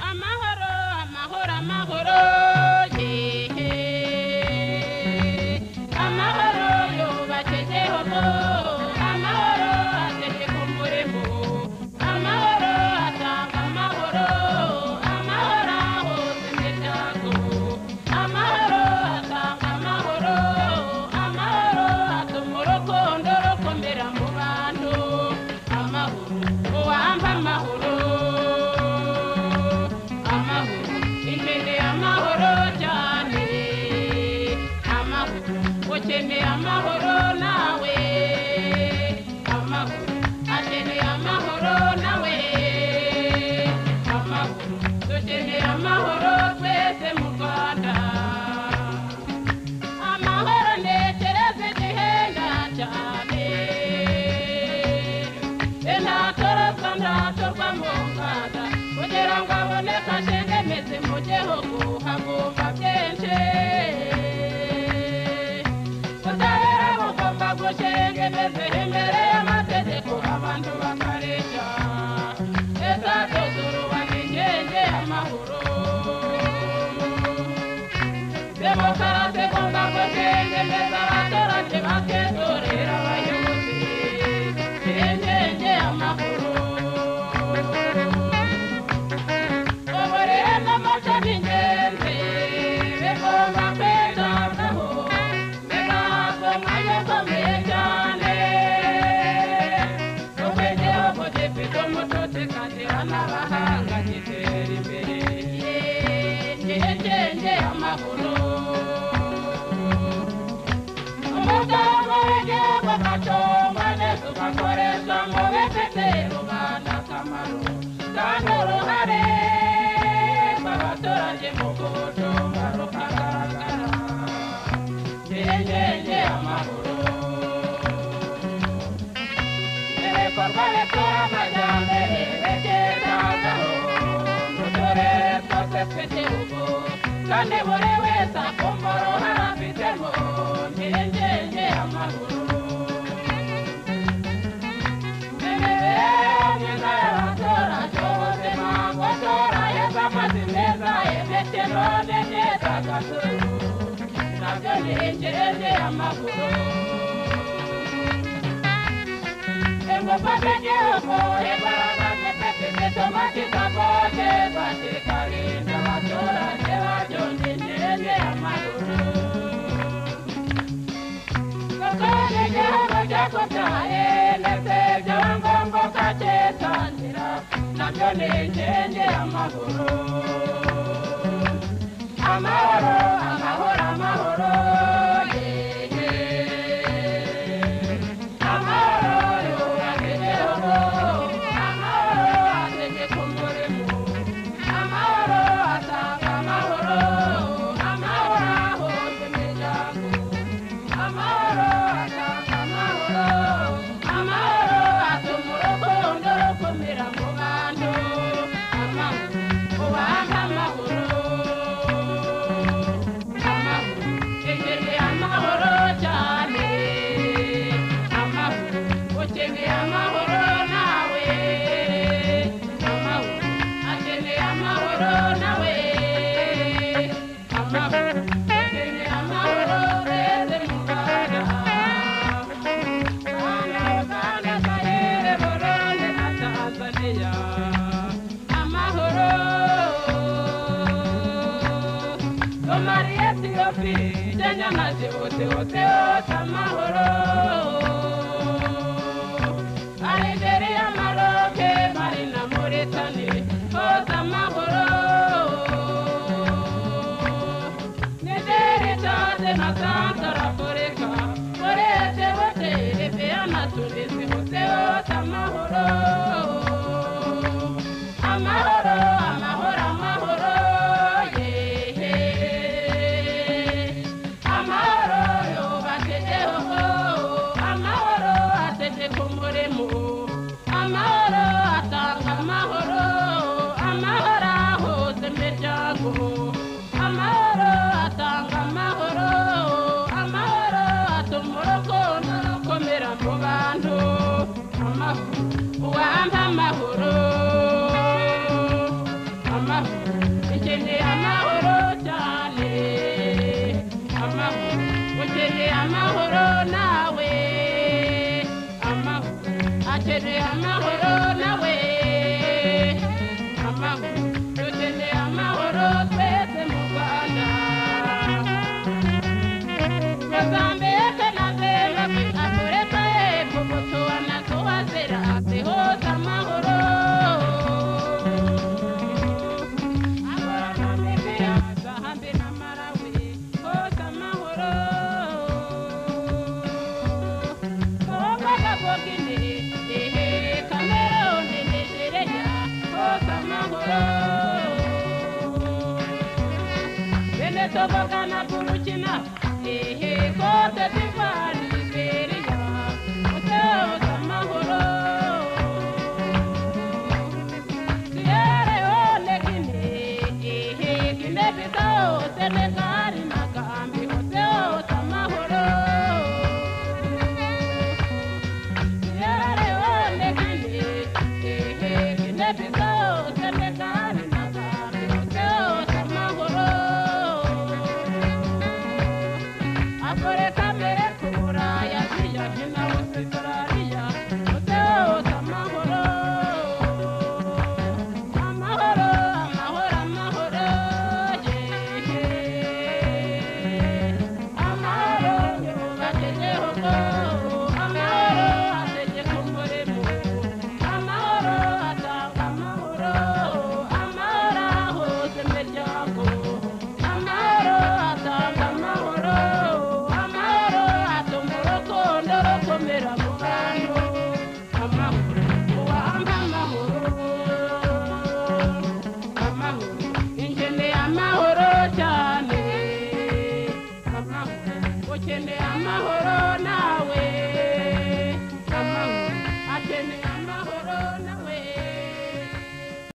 amahoro amahoro amahoro yehe amahoro yubakejeho amahoro ategeka umurimo amahoro atanga amahoro amahoro ahoza imiryango amahoro atanga amahoro amahoro atuma urukundo rukomera mu bantu amahoro uwamba amahoro amahoro imbere amahoro cyane amahoro ukeneye amahoro nawe amahoro akeneye amahoro nawe amahoro dukeneye amahoro twese mu Rwanda amahoro ntekereza igihenda cyane ntatorozwa ntatorwa mu nganda kugira ngo aboneke ashengemeze mu gihugu hagomba byinshi ubutabera bugomba gushengemeza imbere y'amategeko abantu bakareshya leta zose urubana ingenge amahoro demokarasi igomba gushengemeza abaturage baketorera abayobozi ingenge amahoro uburere n'umuco n'ingenzi bigomba kwitabwaho bigahabwa umwanya ukomeye cyane kuko igihugu gifite umuco kikagira n'abahanga gitera imbere ingenge amahoro umutungo w'igihugu ugacungwa neza ugakoreshwa mu bifitiye rubanda akamaro kandi uruhare rw'abaturage mu kuwucunga rukagaragara ingenge amahoro ibikorwa bitura amajyambere bigezagaho mu turere twose tw'igihugu kandi buri wese akumva uruhare afitemo ingenge amahoro imibereho myiza y'abaturage ubuzima bw'abaturage amazi meza imikino n'imyidagaduro nabyo ni ingenge amahoro ingufu z'igihugu imbaraga zifite zituma kidakokerwa kikarinda abaturage baryo ni ingenge amahoro kuko n'igihugu cyakubyaye ndetse byaba ngombwa ukacyitangira nabyo ni ingenge amahoro amahoro amahoro amahoro yehe amahoro yubaka igihugu amahoro ategeka umurimo amahoro atanga amahoro amahoro ahoza imiryango amahoro atanga amahoro amahoro atuma urukundo rukomera mu bantu amahoro ubanga amahoro amahoro ikeneye amahoro cyane amahoro ukeneye amahoro nawe amahoro akeneye amahoro nawe amahoro ukeneye amahoro twese mu Rwanda Uganda Zaire Burundi na Tanzania amahoro Somalia Ethiopia Kenya na Djibouti hose hose amahoro Algeria Maroc Mali na Mauritania hose amahoro Nigeria Chad na Central Africa Uretse hose Libya na Tunisia hose hose amahoro amahoro amahoro amahoro yehe amahoro yubaka igihugu bagana kurukina ehe kote tivani Liberia uteoza amahoro Sierra Leone Guinea ehe Guinea Bissau Senegal na Gambia uteoza amahoro Sierra Leone Guinea ehe Guinea Bissau Senegal na Gambia uteoza amahoro Africa merekura ya Asia na Australia uteoza amahoro amahoro amahoro amahoro amahoro yubatejeho amahoro ategeka umurimo amahoro atanga amahoro amahoro ahoza imiryango amahoro atanga amahoro amahoro atuma urukundo rukomera mu bantu amahoro uwampa amahoro amahoro ingeneye amahoro cyane amahoro ukeneye amahoro nawe